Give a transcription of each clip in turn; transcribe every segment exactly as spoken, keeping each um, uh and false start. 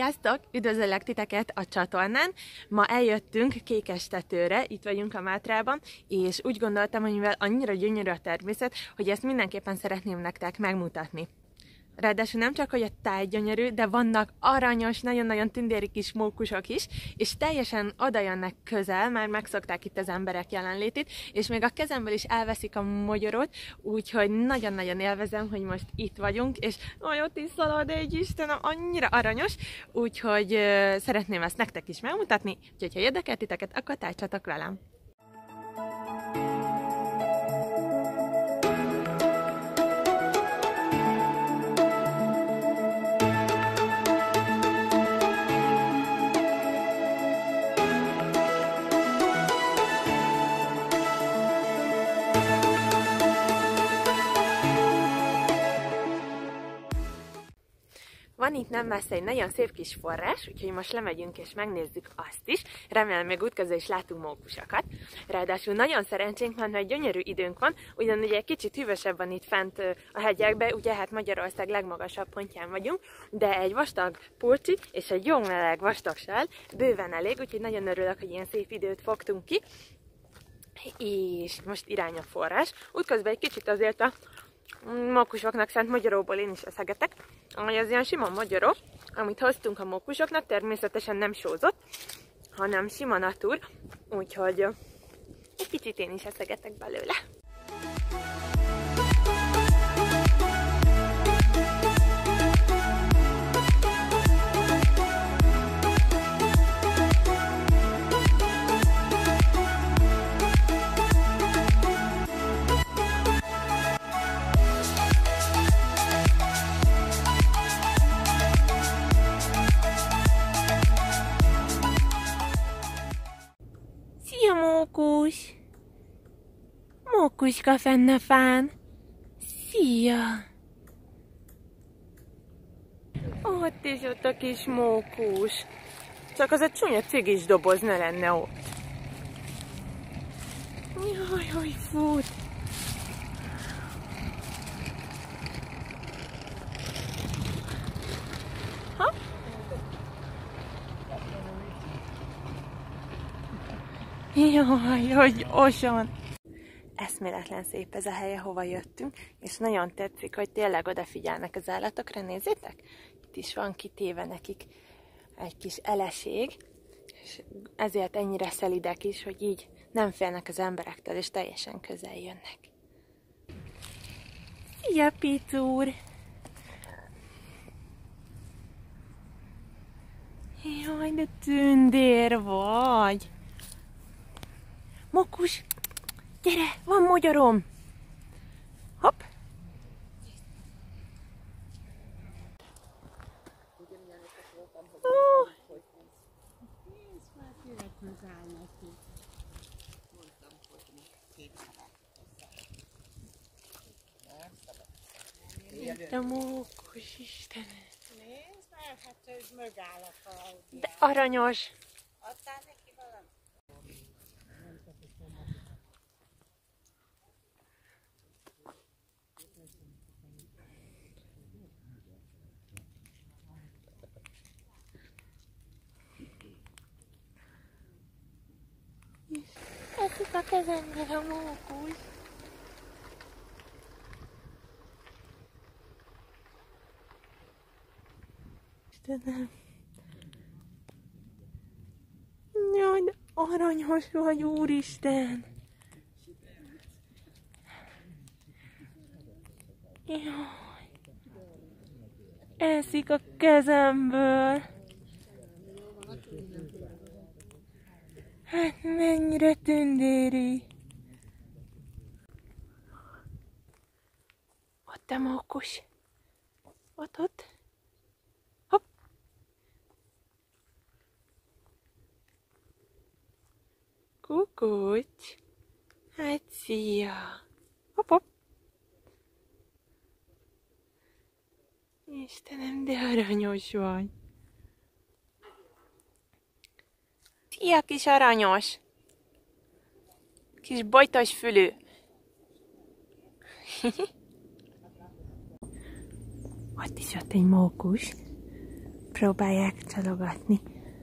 Sziasztok! Üdvözöllek titeket a csatornán! Ma eljöttünk Kékestetőre, itt vagyunk a Mátrában, és úgy gondoltam, hogy mivel annyira gyönyörű a természet, hogy ezt mindenképpen szeretném nektek megmutatni. Ráadásul nem csak, hogy a táj gyönyörű, de vannak aranyos, nagyon-nagyon tündéri kis mókusok is, és teljesen oda jönnek közel, már megszokták itt az emberek jelenlétét, és még a kezemből is elveszik a mogyorot, úgyhogy nagyon-nagyon élvezem, hogy most itt vagyunk, és olyan is szalad egy Istenem, annyira aranyos, úgyhogy uh, szeretném ezt nektek is megmutatni, úgyhogy ha érdekel titeket, akkor tártsatok velem! Van itt nem messze egy nagyon szép kis forrás, úgyhogy most lemegyünk és megnézzük azt is. Remélem még útközben is látunk mókusokat. Ráadásul nagyon szerencsénk van, hogy gyönyörű időnk van, ugyan ugye egy kicsit hűvösebb van itt fent a hegyekben, ugye hát Magyarország legmagasabb pontján vagyunk, de egy vastag pulcsi és egy jó meleg vastag sál bőven elég, úgyhogy nagyon örülök, hogy ilyen szép időt fogtunk ki. És most irány a forrás. Útközben egy kicsit azért a mókusoknak szánt magyaróból én is eszegetek, amely az ilyen sima magyaró, amit hoztunk a mókusoknak, természetesen nem sózott, hanem sima natur, úgyhogy egy kicsit én is eszegetek belőle. Szia, mókus! Mókuska fenn a fán! Szia! Ott is ott a kis mókus. Csak az a csúnya cigis doboz ne lenne ott. Jaj, hogy fut! Ha? Jaj, hogy osan! Eszméletlen szép ez a hely, ahova jöttünk, és nagyon tetszik, hogy tényleg odafigyelnek az állatokra, nézzétek! Itt is van kitéve nekik egy kis eleség, és ezért ennyire szelidek is, hogy így nem félnek az emberektől, és teljesen közel jönnek. Szia, Picúr! Jaj, de tündér vagy! Mókus, gyere, van mogyorom! Hopp! Oh. De mókus, Istenem! Nézd meg, hát ő mögáll a faludján. De aranyos! Adtál neki valamit? Eszik a kezemben a mókus. Istenem. Jaj, de aranyos vagy, úristen. Jaj. Eszik a kezemből. Hát mennyire tündéri. Ott a mókus. Ott, ott. Hopp. Kukucs. Hát szia. Hopp, hopp. Istenem, de aranyos vagy. Szia, kis aranyos! Kis bojtos fülű. Ott is ott egy mókus. próbálják csalogatni.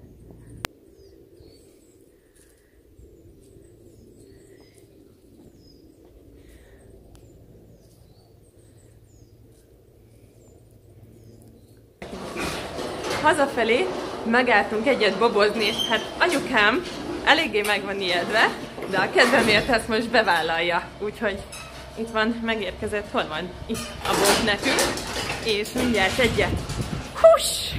Hazafelé megálltunk egyet bobozni, és hát anyukám eléggé meg van ijedve, de a kedvemért ezt most bevállalja. Úgyhogy itt van, megérkezett, hol van? Itt a bob nekünk, és mindjárt egyet. Hús!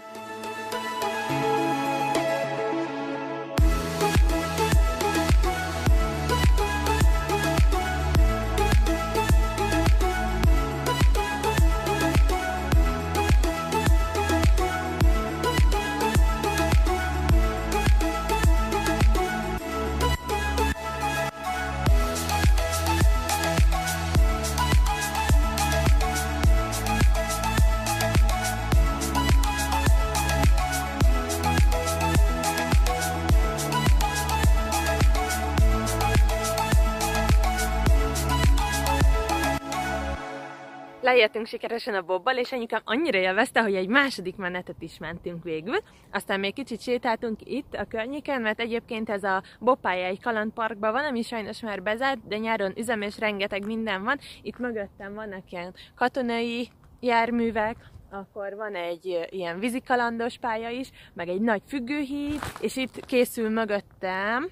Leértünk sikeresen a bobbal, és anyukám annyira élvezte, hogy egy második menetet is mentünk végül. Aztán még kicsit sétáltunk itt a környéken, mert egyébként ez a bobpálya egy kalandparkban van, ami sajnos már bezárt, de nyáron üzem és rengeteg minden van. Itt mögöttem vannak ilyen katonai járművek, akkor van egy ilyen vízikalandos pálya is, meg egy nagy függőhíd, és itt készül mögöttem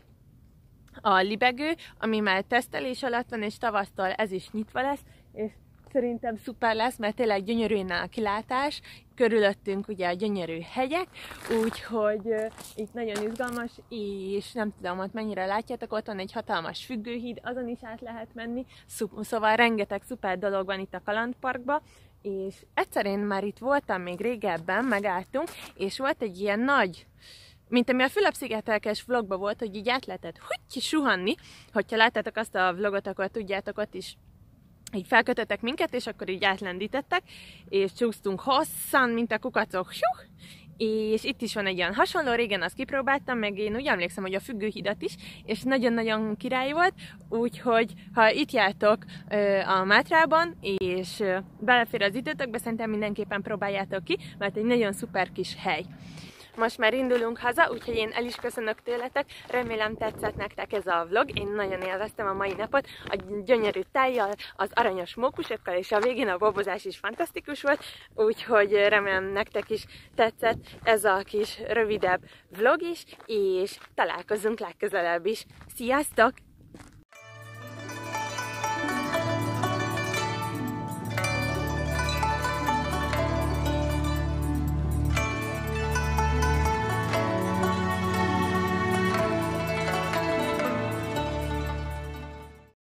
a libegő, ami már tesztelés alatt van, és tavasztól ez is nyitva lesz, és szerintem szuper lesz, mert tényleg gyönyörű innen a kilátás, körülöttünk ugye a gyönyörű hegyek, úgyhogy uh, itt nagyon izgalmas, és nem tudom, ott mennyire látjátok, ott van egy hatalmas függőhíd, azon is át lehet menni, szóval rengeteg szuper dolog van itt a kalandparkban, és egyszer én már itt voltam még régebben, megálltunk, és volt egy ilyen nagy, mint ami a Fülöp-szigetelkes vlogban volt, hogy így át lehetett húgy suhanni, hogyha láttátok azt a vlogot, akkor tudjátok, ott is így felkötöttek minket, és akkor így átlendítettek, és csúsztunk hosszan, mint a kukacok, hjuh! És itt is van egy olyan hasonló, régen azt kipróbáltam, meg én úgy emlékszem, hogy a függőhidat is, és nagyon-nagyon király volt, úgyhogy ha itt jártok ö, a Mátrában, és ö, belefér az időtökbe, szerintem mindenképpen próbáljátok ki, mert egy nagyon szuper kis hely. Most már indulunk haza, úgyhogy én el is köszönök tőletek, remélem tetszett nektek ez a vlog, én nagyon élveztem a mai napot, a gyönyörű tájjal, az aranyos mókusokkal, és a végén a bobozás is fantasztikus volt, úgyhogy remélem nektek is tetszett ez a kis rövidebb vlog is, és találkozunk legközelebb is. Sziasztok!